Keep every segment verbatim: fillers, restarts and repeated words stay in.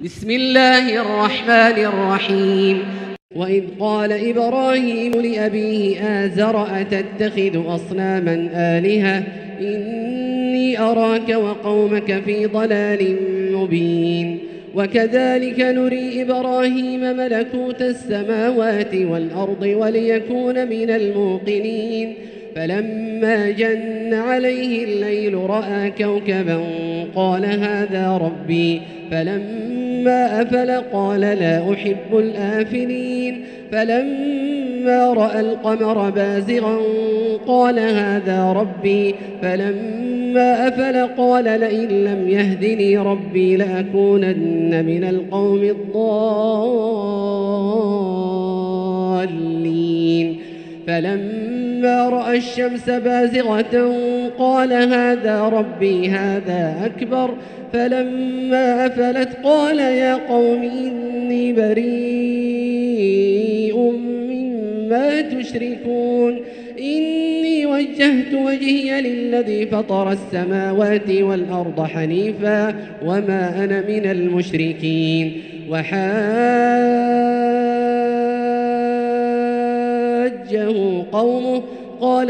بسم الله الرحمن الرحيم. وإذ قال إبراهيم لأبيه آزر أتتخذ أصناما آلهة إني أراك وقومك في ضلال مبين. وكذلك نري إبراهيم ملكوت السماوات والأرض وليكون من الموقنين. فلما جن عليه الليل رأى كوكبا قال هذا ربي، فلما أفل قال لا أحب الآفلين. فلما رأى القمر بازغا قال هذا ربي، فلما أفل قال لئن لم يهدني ربي لأكونن من القوم الضالين. فلما رأى الشمس بازغة قال هذا ربي هذا أكبر. فلما أفلت قال يا قوم إني بريء مما تشركون. إني وجهت وجهي للذي فطر السماوات والأرض حنيفا وما أنا من المشركين. وحاجه قومه قال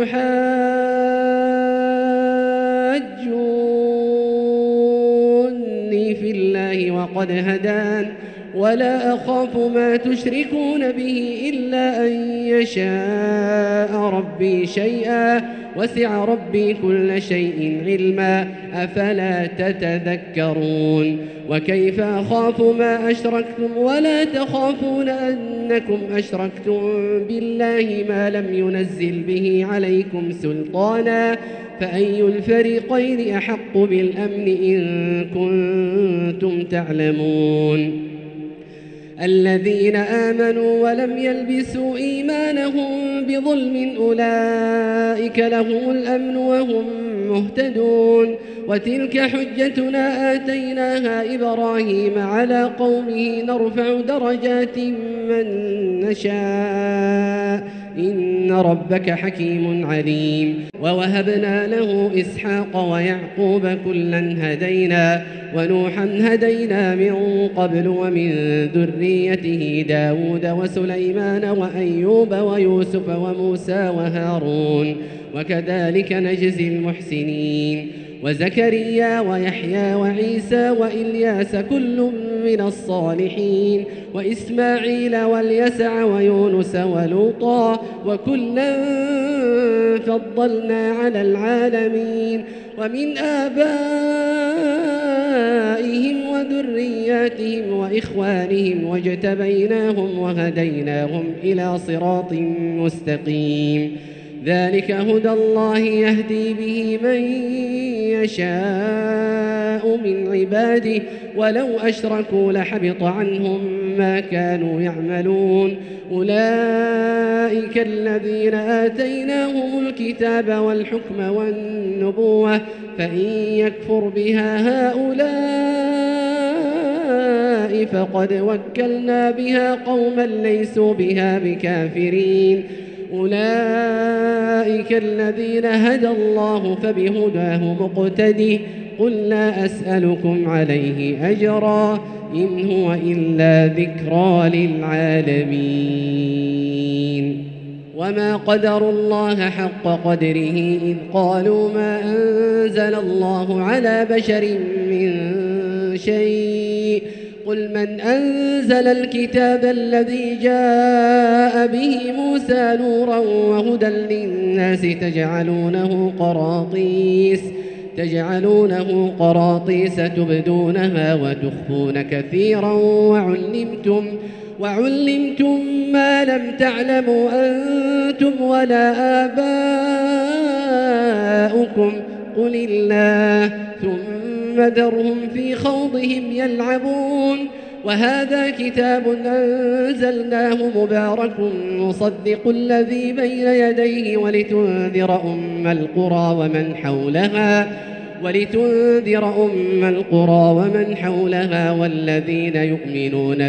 أتحاجوني في الله وقد هدان ولا أخاف ما تشركون به إلا أن يشاء ربي شيئا وسع ربي كل شيء علما أفلا تتذكرون. وكيف أخاف ما أشركتم ولا تخافون أنكم أشركتم بالله ما لم ينزل به عليكم سلطانا فأي الفريقين أحق بالأمن إن كنتم تعلمون. الذين آمنوا ولم يلبسوا إيمانهم بظلم أولئك لهم الأمن وهم مهتدون. وتلك حجتنا آتيناها إبراهيم على قومه نرفع درجات من نشاء إن ربك حكيم عليم. ووهبنا له إسحاق ويعقوب كلا هدينا ونوحا هدينا من قبل ومن ذريته داود وسليمان وأيوب ويوسف وموسى وهارون وكذلك نجزي المحسنين. وزكريا ويحيى وعيسى وإلياس كل من الصالحين وإسماعيل واليسع ويونس ولوطا وكلا فضلنا على العالمين. ومن آبائهم وذرياتهم وإخوانهم واجتبيناهم وهديناهم إلى صراط مستقيم. ذلك هدى الله يهدي به من يشاء من عباده ولو أشركوا لحبط عنهم ما كانوا يعملون. أولئك الذين آتيناهم الكتاب والحكم والنبوة فإن يكفر بها هؤلاء فقد وكلنا بها قوما ليسوا بها بكافرين. أولئك الذين هدى الله فبهداه مقتدي. قل لا أسألكم عليه أجرا إن هو إلا ذكرى للعالمين. وما قدروا الله حق قدره إذ قالوا ما أنزل الله على بشر من شيء. قل من أنزل الكتاب الذي جاء به موسى نورا وهدى للناس تجعلونه قراطيس تجعلونه قراطيس تبدونها وتخفون كثيرا وعلمتم وعلمتم ما لم تعلموا أنتم ولا آباؤكم قل الله ثم ذرهم في خوضهم يلعبون. وهذا كتاب أنزلناه مبارك مصدق الذي بين يديه ولتنذر أم القرى ومن حولها ولتنذر أم القرى ومن حولها والذين يؤمنون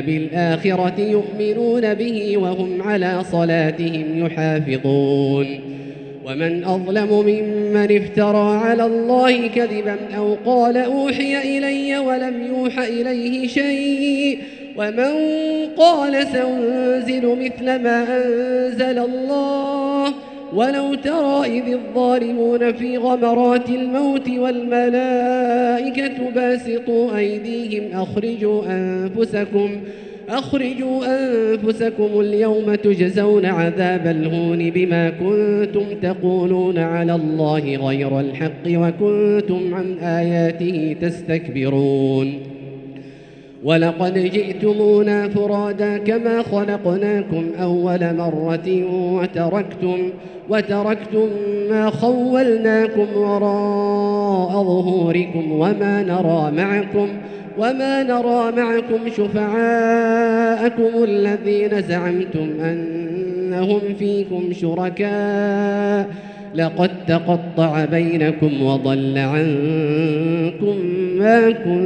بالآخرة يؤمنون به وهم على صلاتهم يحافظون. ومن أظلم ممن افترى على الله كذبا أو قال أوحي إلي ولم يوح إليه شيء ومن قال سأنزل مثل ما أنزل الله ولو ترى إذ الظالمون في غمرات الموت والملائكة باسطوا أيديهم أخرجوا أنفسكم أخرجوا أنفسكم اليوم تجزون عذاب الهون بما كنتم تقولون على الله غير الحق وكنتم عن آياته تستكبرون ولقد جئتمونا فرادا كما خلقناكم أول مرة وتركتم, وتركتم ما خولناكم وراء ظهوركم وما نرى معكم وما نرى معكم شفعاءكم الذين زعمتم أنهم فيكم شركاء لقد تقطع بينكم وضل عنكم ما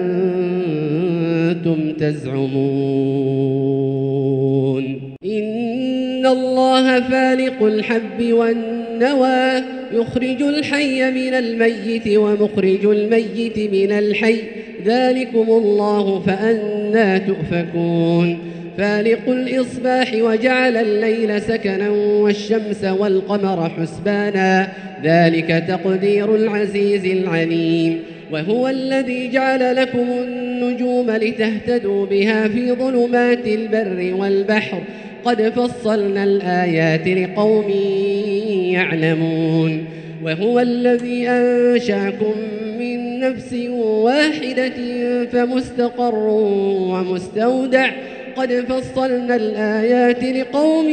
كنتم تزعمون إن الله فالق الحب والنوى يخرج الحي من الميت ومخرج الميت من الحي ذلكم الله فأنى تؤفكون فالق الإصباح وجعل الليل سكنا والشمس والقمر حسبانا ذلك تقدير العزيز العليم وهو الذي جعل لكم النجوم لتهتدوا بها في ظلمات البر والبحر قد فصلنا الآيات لقوم يعلمون وهو الذي أنشأكم من نفس واحدة فمستقر ومستودع قد فصلنا الآيات لقوم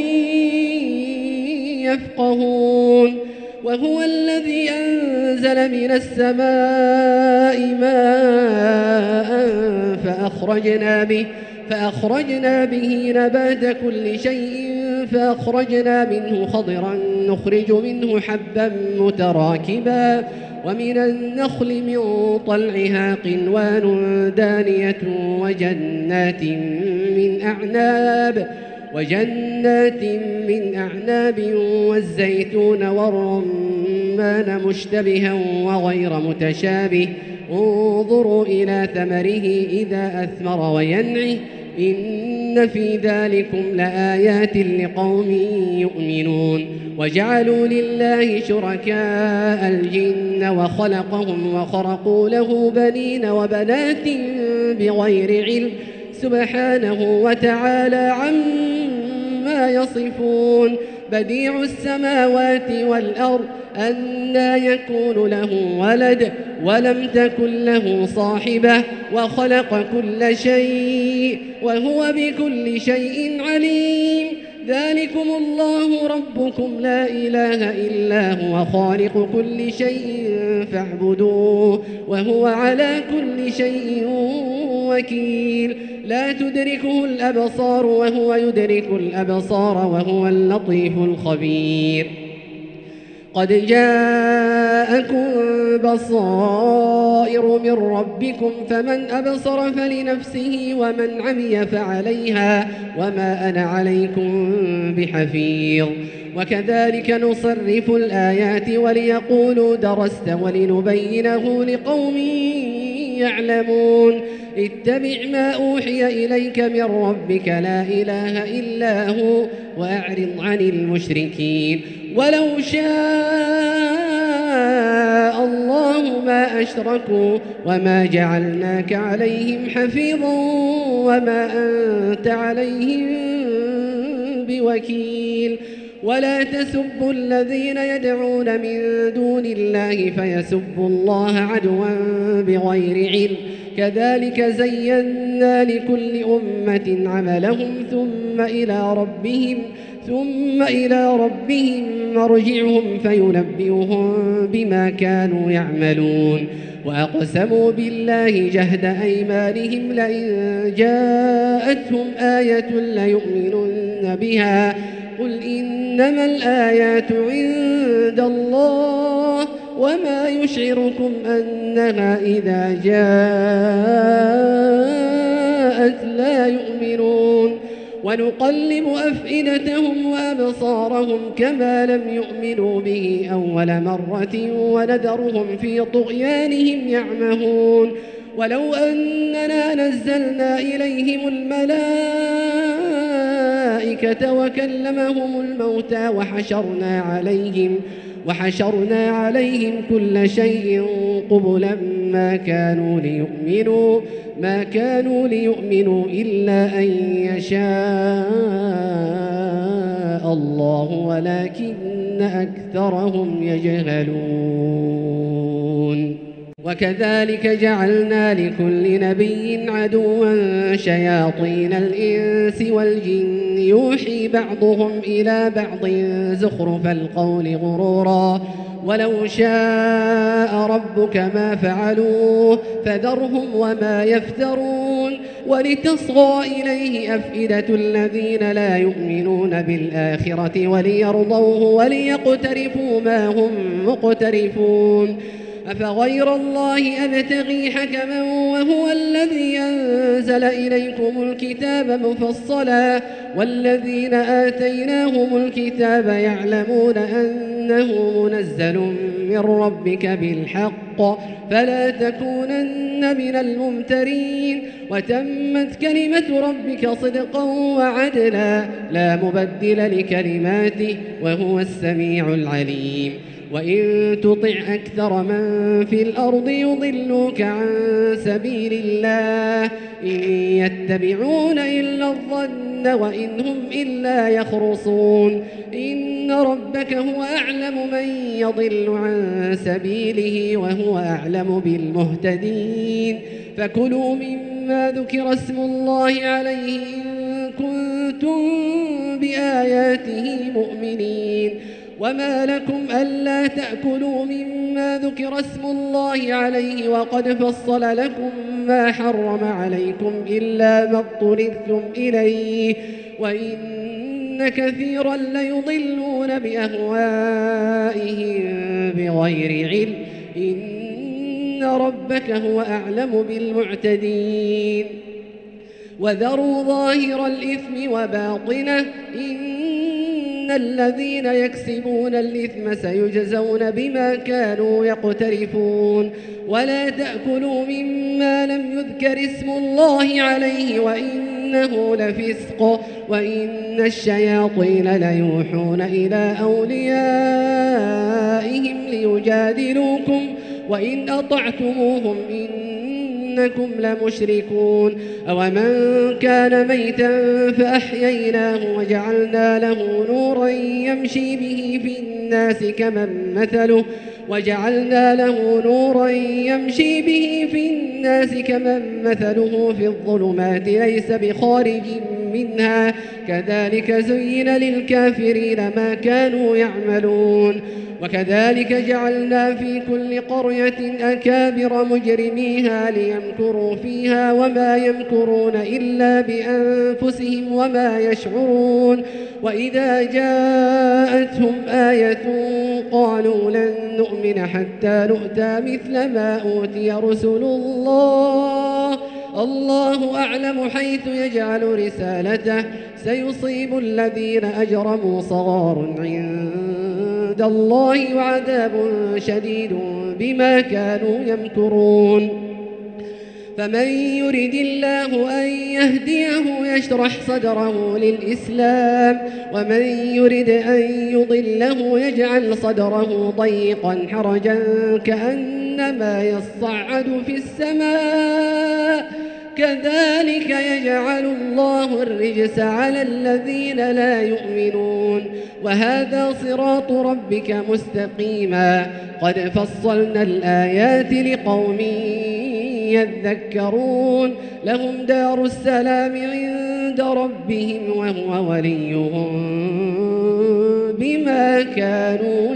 يفقهون وهو الذي أنزل من السماء ماء فأخرجنا به فأخرجنا به نبات كل شيء فأخرجنا منه خضرا نخرج منه حبا متراكبا ومن النخل من طلعها قنوان دانية وجنات من أعناب وجنات من أعناب والزيتون والرمان مشتبها وغير متشابه انظروا إلى ثمره إذا أثمر وينعه إن في ذلكم لآيات لقوم يؤمنون وجعلوا لله شركاء الجن وخلقهم وخرقوا له بنين وبنات بغير علم سبحانه وتعالى عما يصفون بديع السماوات والأرض أنى يكون له ولد ولم تكن له صاحبة وخلق كل شيء وهو بكل شيء عليم ذلكم الله ربكم لا إله إلا هو خالق كل شيء فاعبدوه وهو على كل شيء وكيل لا تدركه الأبصار وهو يدرك الأبصار وهو اللطيف الخبير قد جاءكم بصائر من ربكم فمن أبصر فلنفسه ومن عمي فعليها وما أنا عليكم بحفيظ وكذلك نصرف الآيات وليقولوا درست ولنبينه لقوم يعلمون اتبع ما أوحي إليك من ربك لا إله إلا هو وأعرض عن المشركين ولو شاء الله ما أشركوا وما جعلناك عليهم حفيظا وما أنت عليهم بوكيل ولا تسبوا الذين يدعون من دون الله فيسبوا الله عدوا بغير علم كذلك زينا لكل أمة عملهم ثم إلى ربهم ثم إلى ربهم مرجعهم فينبئهم بما كانوا يعملون وأقسموا بالله جهد أيمانهم لئن جاءتهم آية ليؤمنن بها قل إنما الآيات عند الله وما يشعركم أنها إذا جاءت لا يؤمنون ونقلب أفئدتهم وأبصارهم كما لم يؤمنوا به أول مرة ونذرهم في طغيانهم يعمهون ولو أننا نزلنا إليهم الملائكة وكلمهم الموتى وحشرنا عليهم وحشرنا عليهم كل شيء قبلا ما كانوا ليؤمنوا ما كانوا ليؤمنوا إلا أن يشاء الله ولكن أكثرهم يجهلون وكذلك جعلنا لكل نبي عدوا شياطين الإنس والجن يوحي بعضهم إلى بعض زخرف القول غرورا ولو شاء ربك ما فعلوه فذرهم وما يفترون ولتصغى إليه أفئدة الذين لا يؤمنون بالآخرة وليرضوه وليقترفوا ما هم مقترفون أفغير الله أبتغي حكما وهو الذي أنزل إليكم الكتاب مفصلا والذين آتيناهم الكتاب يعلمون أنه منزل من ربك بالحق فلا تكونن من الممترين وتمت كلمة ربك صدقا وعدلا لا مبدل لكلماته وهو السميع العليم وإن تطع أكثر من في الأرض يضلوك عن سبيل الله إن يتبعون إلا الظن وإن هم إلا يخرصون إن ربك هو أعلم من يضل عن سبيله وهو أعلم بالمهتدين فكلوا مما ذكر اسم الله عليه إن كنتم بآياته مؤمنين وما لكم ألا تأكلوا مما ذكر اسم الله عليه وقد فصل لكم ما حرم عليكم إلا ما اضطررتم إليه وإن كثيرا ليضلون بأهوائهم بغير علم إن ربك هو أعلم بالمعتدين وذروا ظاهر الإثم وباطنه إن إن الذين يكسبون الإثم سيجزون بما كانوا يقترفون ولا تأكلوا مما لم يذكر اسم الله عليه وإنه لفسق وإن الشياطين ليوحون إلى أوليائهم ليجادلوكم وإن أطعتموهم إنكم لمشركون أومن كان ميتا فأحييناه وجعلنا له نورا يمشي به في الناس كمن مثله وجعلنا له نورا يمشي به في الناس كمن مثله في الظلمات ليس بخارج منها كذلك زين للكافرين ما كانوا يعملون وكذلك جعلنا في كل قرية أكابر مجرميها ليمكروا فيها وما يمكرون إلا بأنفسهم وما يشعرون وإذا جاءتهم آية قالوا لن نؤمن حتى نؤتى مثل ما أوتي رسل الله الله أعلم حيث يجعل رسالته سيصيب الذين أجرموا صغار عند الله وعذاب شديد بما كانوا يمكرون فمن يرد الله أن يهديه يشرح صدره للإسلام ومن يرد أن يضله يجعل صدره ضيقا حرجا كأنما يصعد في السماء كذلك يجعل الله الرجس على الذين لا يؤمنون وهذا صراط ربك مستقيما قد فصلنا الآيات لقوم يذكرون لهم دار السلام عند ربهم وهو وليهم بما كانوا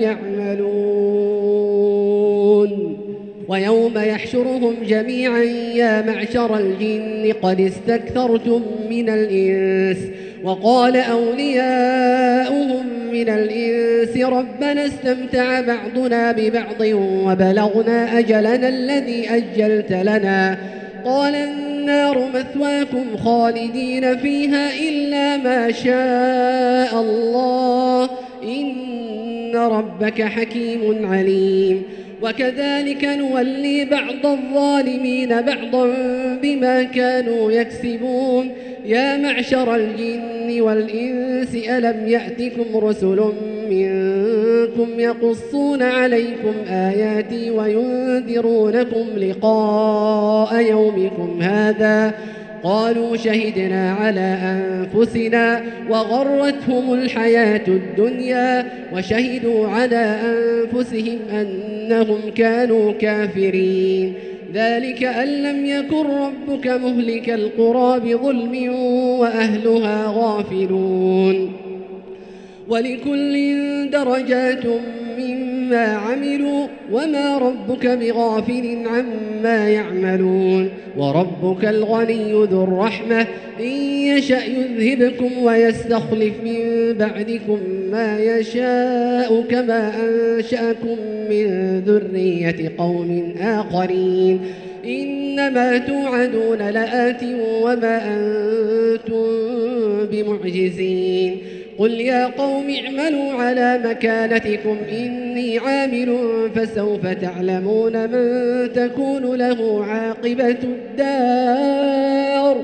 يعملون ويوم يحشرهم جميعا يا معشر الجن قد استكثرتم من الإنس وقال أولياؤهم من الإنس ربنا استمتع بعضنا ببعض وبلغنا أجلنا الذي أجلت لنا قال النار مثواكم خالدين فيها إلا ما شاء الله إن ربك حكيم عليم. وكذلك نولي بعض الظالمين بعضا بما كانوا يكسبون. يا معشر الجن والإنس ألم يأتكم رسل منكم يقصون عليكم آياتي وينذرونكم لقاء يومكم هذا؟ قالوا شهدنا على أنفسنا وغرتهم الحياة الدنيا وشهدوا على أنفسهم أنهم كانوا كافرين. ذلك أن لم يكن ربك مهلك القرى بظلم وأهلها غافلون. ولكل درجات مما عملوا وما ربك بغافل عما يعملون. وربك الغني ذو الرحمة إن يشأ يذهبكم ويستخلف من بعدكم ما يشاء كما أنشأكم من ذرية قوم آخرين. إنما توعدون لآت وما أنتم بمعجزين. قل يا قوم اعملوا على مكانتكم إني عامل فسوف تعلمون من تكون له عاقبة الدار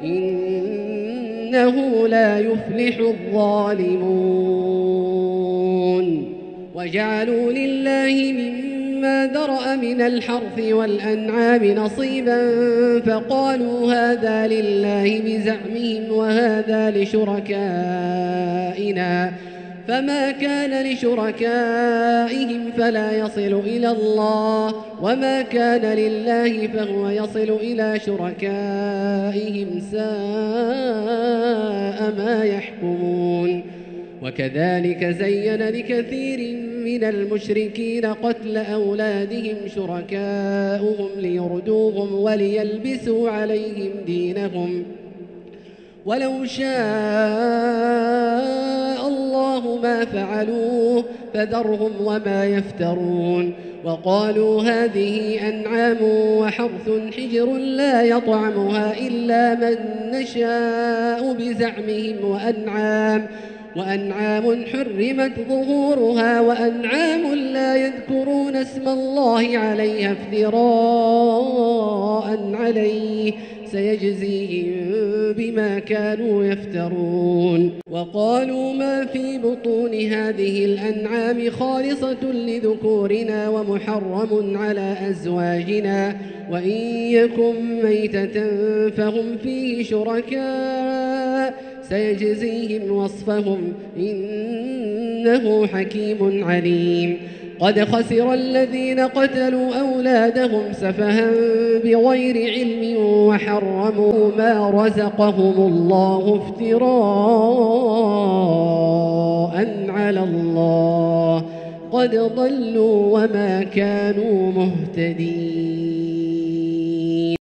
إنه لا يفلح الظالمون. وجعلوا لله مما ذرأ من الحرث والأنعام نصيبا فقالوا هذا لله بزعمهم وهذا لشركائنا فما كان لشركائهم فلا يصل إلى الله وما كان لله فهو يصل إلى شركائهم ساء ما يحكمون. وكذلك زين لكثير من المشركين قتل أولادهم شركاؤهم ليردوهم وليلبسوا عليهم دينهم ولو شاء الله ما فعلوه فذرهم وما يفترون. وقالوا هذه أنعام وحرث حجر لا يطعمها إلا من نشاء بزعمهم وأنعام وأنعام حرمت ظهورها وأنعام لا يذكرون اسم الله عليها افتراء عليه سيجزيهم بما كانوا يفترون. وقالوا ما في بطون هذه الأنعام خالصة لذكورنا ومحرم على أزواجنا وإن يكن ميتة فهم فيه شركاء سيجزيهم وصفهم إنه حكيم عليم. قد خسر الذين قتلوا أولادهم سفها بغير علم وحرموا ما رزقهم الله افتراء على الله قد ضلوا وما كانوا مهتدين.